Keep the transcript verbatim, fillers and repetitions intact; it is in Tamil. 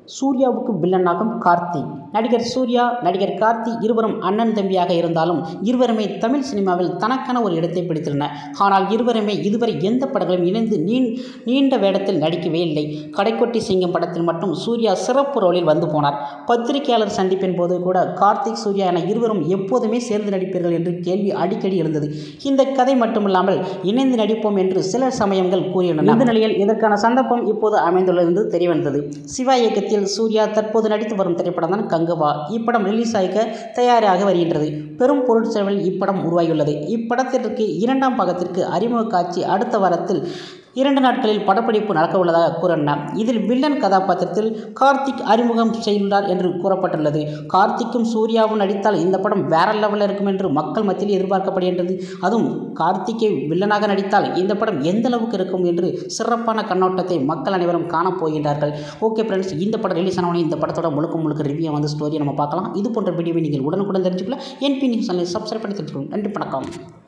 சூர்யாவுக்கு வில்லனாகும் கார்த்தி. நடிகர் சூர்யா, நடிகர் கார்த்தி இருவரும் அண்ணன் தம்பியாக இருந்தாலும் இருவருமே தமிழ் சினிமாவில் தனக்கான ஒரு இடத்தை பிடித்திருந்தனர். ஆனால் இருவருமே இதுவரை எந்த படங்களும் இணைந்து நீண்ட வேடத்தில் நடிக்கவே இல்லை. கடைக்குட்டி சிங்கம் படத்தில் மட்டும் சூர்யா சிறப்பு ரோலில் வந்து போனார். பத்திரிகையாளர் சந்திப்பின் போது கூட கார்த்திக், சூர்யா என இருவரும் எப்போதுமே சேர்ந்து நடிப்பீர்கள் என்று கேள்வி அடிக்கடி இருந்தது. இந்த கதை மட்டுமில்லாமல் இணைந்து நடிப்போம் என்று சில சமயங்கள் கூறியுள்ளனர். இந்த நிலையில் இதற்கான சந்தர்ப்பம் இப்போது அமைந்துள்ளது என்று தெரியவந்தது. சிவா இயக்கத்தில் சூர்யா தற்போது நடித்து வரும் திரைப்படம் தான் கங்குவா. இப்படம் ரிலீஸ் ஆக தயாராக வருகின்றது. பெரும் பொருட்செலவில் இப்படம் உருவாகியுள்ளது. இப்படத்திற்கு இரண்டாம் பாகத்திற்கு அறிமுக காட்சி அடுத்த வாரத்தில் இரண்டு நாட்களில் படப்பிடிப்பு நடக்க உள்ளதாக கூறினார். இதில் வில்லன் கதாபாத்திரத்தில் கார்த்திக் அறிமுகம் செய்துள்ளார் என்று கூறப்பட்டுள்ளது. கார்த்திக்கும் சூர்யாவும் நடித்தால் இந்த படம் வேற லெவலில் இருக்கும் என்று மக்கள் மத்தியில் எதிர்பார்க்கப்படுகின்றது. அதுவும் கார்த்திக்கை வில்லனாக நடித்தால் இந்த படம் எந்த அளவுக்கு இருக்கும் என்று சிறப்பான கண்ணோட்டத்தை மக்கள் அனைவரும் காணப்போகின்றார்கள். ஓகே ஃப்ரெண்ட்ஸ், இந்த படம் ரிலீஸ் ஆனவனே இந்த படத்தோட முழுக்க முழுக்க ரிவ்யூ வந்து ஸ்டோரியை நம்ம பார்க்கலாம். இது போன்ற வீடியோவை நீங்கள் உடனுக்குடன் தெரிஞ்சுக்கலாம். என்பி நியூஸ் சேனலை சப்ஸ்கிரைப் பண்ணி தெரிஞ்சுக்கணும். நன்றி, வணக்கம்.